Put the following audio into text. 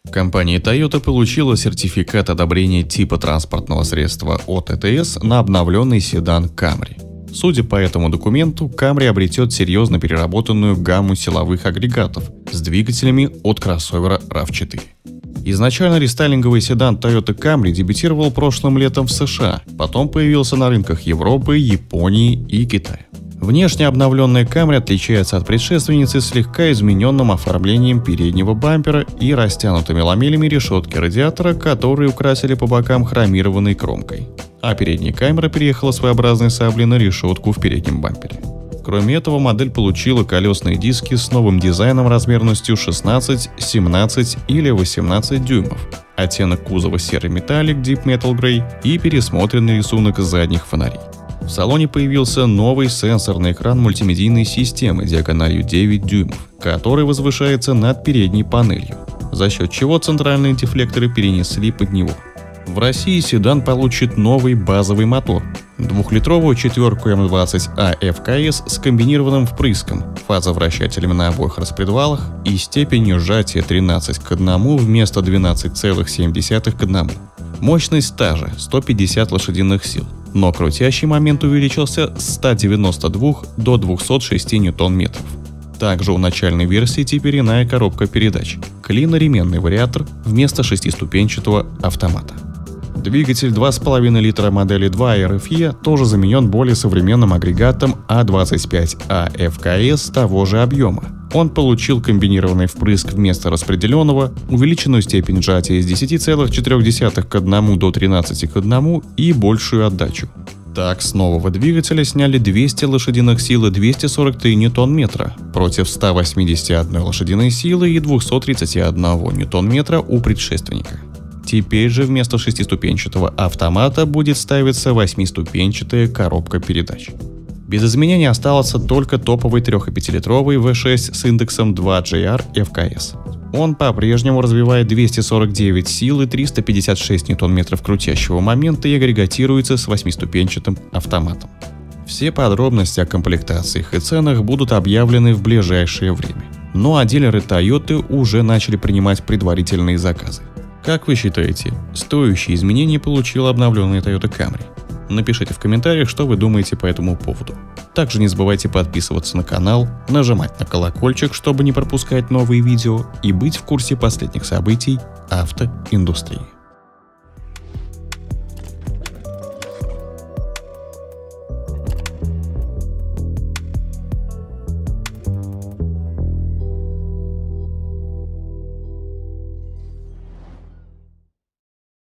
Компания Toyota получила сертификат одобрения типа транспортного средства от ЭТС на обновленный седан Camry. Судя по этому документу, Camry обретет серьезно переработанную гамму силовых агрегатов с двигателями от кроссовера RAV4. Изначально рестайлинговый седан Toyota Camry дебютировал прошлым летом в США, потом появился на рынках Европы, Японии и Китая. Внешне обновленная Camry отличается от предшественницы слегка измененным оформлением переднего бампера и растянутыми ламелями решетки радиатора, которые украсили по бокам хромированной кромкой. А передняя камера переехала своеобразной саблей на решетку в переднем бампере. Кроме этого, модель получила колесные диски с новым дизайном размерностью 16, 17 или 18 дюймов, оттенок кузова серый металлик Deep Metal Grey и пересмотренный рисунок задних фонарей. В салоне появился новый сенсорный экран мультимедийной системы диагональю 9 дюймов, который возвышается над передней панелью, за счет чего центральные дефлекторы перенесли под него. В России седан получит новый базовый мотор – 2-литровую четверку М20А ФКС с комбинированным впрыском, фазовращателями на обоих распредвалах и степенью сжатия 13:1 вместо 12,7:1. Мощность та же – 150 лошадиных сил, но крутящий момент увеличился с 192 до 206 ньютон-метров. Также у начальной версии теперь иная коробка передач – клиноременный вариатор вместо шестиступенчатого автомата. Двигатель 2,5 литра модели 2 RFE тоже заменен более современным агрегатом А25А ФКС того же объема. Он получил комбинированный впрыск вместо распределенного, увеличенную степень сжатия с 10,4 к 1 до 13 к 1 и большую отдачу. Так, с нового двигателя сняли 200 лошадиных сил и 243 ньютон-метра против 181 лошадиной силы и 231 ньютон-метра у предшественника. Теперь же вместо шестиступенчатого автомата будет ставиться 8-ступенчатая коробка передач. Без изменений остался только топовый 3,5-литровый V6 с индексом 2JR FKS. Он по-прежнему развивает 249 сил и 356 ньютон-метров крутящего момента и агрегатируется с 8-ступенчатым автоматом. Все подробности о комплектациях и ценах будут объявлены в ближайшее время. Ну а дилеры Toyota уже начали принимать предварительные заказы. Как вы считаете, стоящие изменения получил обновленный Toyota Camry? Напишите в комментариях, что вы думаете по этому поводу. Также не забывайте подписываться на канал, нажимать на колокольчик, чтобы не пропускать новые видео и быть в курсе последних событий автоиндустрии.